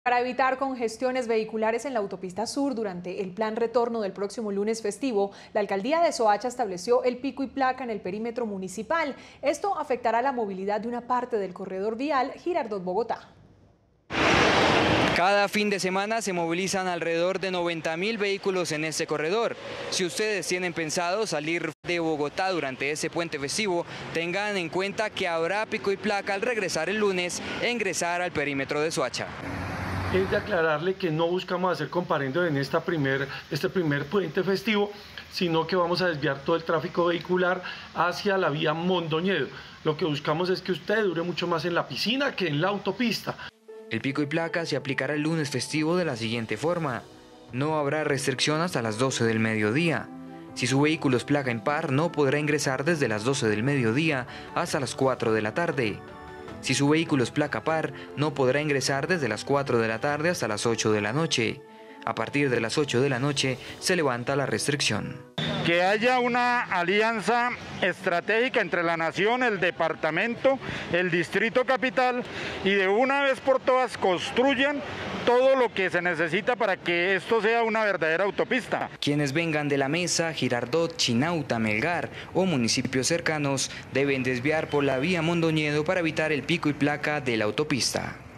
Para evitar congestiones vehiculares en la autopista sur durante el plan retorno del próximo lunes festivo, la alcaldía de Soacha estableció el pico y placa en el perímetro municipal. Esto afectará la movilidad de una parte del corredor vial Girardot-Bogotá. Cada fin de semana se movilizan alrededor de 90.000 vehículos en este corredor. Si ustedes tienen pensado salir de Bogotá durante ese puente festivo, tengan en cuenta que habrá pico y placa al regresar el lunes e ingresar al perímetro de Soacha. Es de aclararle que no buscamos hacer comparendo en este primer puente festivo, sino que vamos a desviar todo el tráfico vehicular hacia la vía Mondoñedo. Lo que buscamos es que usted dure mucho más en la piscina que en la autopista. El pico y placa se aplicará el lunes festivo de la siguiente forma. No habrá restricción hasta las 12 del mediodía. Si su vehículo es placa impar, no podrá ingresar desde las 12 del mediodía hasta las 4 de la tarde. Si su vehículo es placa par, no podrá ingresar desde las 4 de la tarde hasta las 8 de la noche. A partir de las 8 de la noche se levanta la restricción. Que haya una alianza estratégica entre la nación, el departamento, el distrito capital y de una vez por todas construyan todo lo que se necesita para que esto sea una verdadera autopista. Quienes vengan de La Mesa, Girardot, Chinauta, Melgar o municipios cercanos deben desviar por la vía Mondoñedo para evitar el pico y placa de la autopista.